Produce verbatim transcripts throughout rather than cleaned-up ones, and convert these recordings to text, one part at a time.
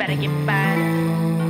para que para.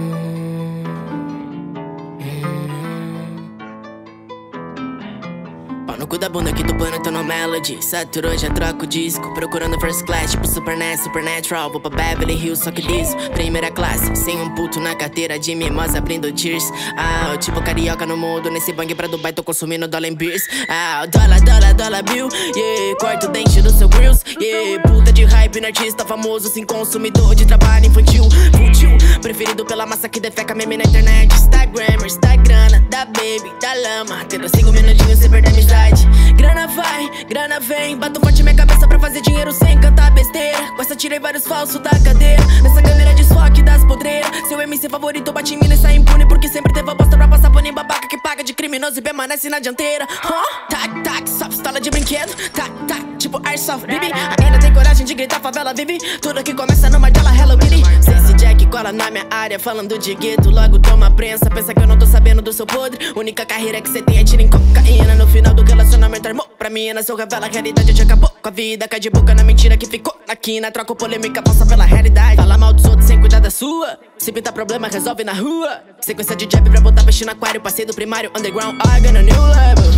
No cu da bunda que do plano tô no Melody. Saturou, já troco o disco. Procurando first class, tipo Super N E S, Supernatural. Vou pra Beverly Hills, só que disso primeira classe, sem um puto na carteira de mimosa abrindo cheers. Ah, tipo carioca no mundo. Nesse bang pra Dubai tô consumindo dollar em beers. Ah, dólar, dólar, dólar bill. Yeah, corta o dente do seu grills. Yeah, puta de hype no artista famoso. Sim, consumidor de trabalho infantil. Futil, preferido pela massa que defeca meme na internet. Instagramers, da grana, da baby, da lama. Tenta cinco minutinhos sem perder amizade. Grana vai, grana vem. Bato forte minha cabeça pra fazer dinheiro sem cantar besteira. Com essa tirei vários falsos da cadeira. Nessa câmera de desfoque das podreiras. Seu M C favorito bate em mim e sai impune. Porque sempre teve a bosta pra passar pano em babaca que paga de criminoso e permanece na dianteira. Huh? Tac, tac, só pistola de brinquedo. Tac, tac, tipo Airsoft, baby. Ainda tem coragem de gritar, favela vive. Tudo que começa numa dela, Hello Kitty. Se esse Jack cola na minha área falando de gueto, logo toma prensa. Pensa que eu não tô sabendo do seu podre. Única carreira que cê tem é tiro em cocaína. No final do relacionamento armou pra mim, na seu revela a realidade já acabou com a vida. Cai de boca na mentira que ficou na quina. Troco polêmica, passa pela realidade. Fala mal dos outros sem cuidar da sua. Se pintar problema, resolve na rua. Sequência de jab pra botar peixe no aquário. Passei do primário, underground, organ, no new level.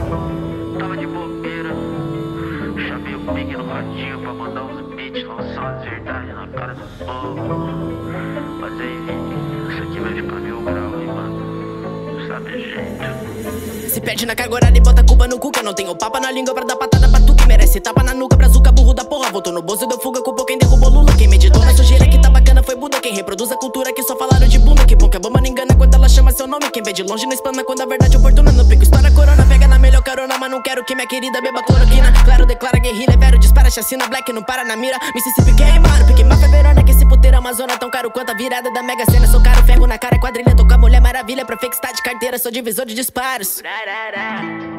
Tava de bobeira, chamei o Big no radinho pra mandar uns beats, lançar as verdades na cara do povo. Mas aí, Vini, isso aqui vai ficar mil grau, hein, mano. Sabe jeito. Se perde na carga horária e bota a culpa no cu. Que eu não tenho papa na língua pra dar patada pra tu que merece tapa na nuca, brazuca, burro da porra. Voltou no bolso e deu fuga com quem derrubou Lula. Quem meditou na sujeira que tá bacana foi Buda. Quem reproduz a cultura que só falaram de bunda. Que bom que a bomba não engana quando ela chama seu nome. Quem vê de longe não explana quando a verdade oportuna no pico. Estoura corona, pega na melhor carona. Mas não quero que minha querida beba cloroquina. Claro, declara guerrilha, vero, dispara chacina. Black não para na mira, Mississippi queimado. Pique máfia verona, que esse puteiro Amazônia tão caro quanto a virada da Mega Sena. Sou caro, ferro na cara, quadrilha, tocar Mulher Maravilha. Pra fake tá de carteira, sou divisor de disparos. Rarará.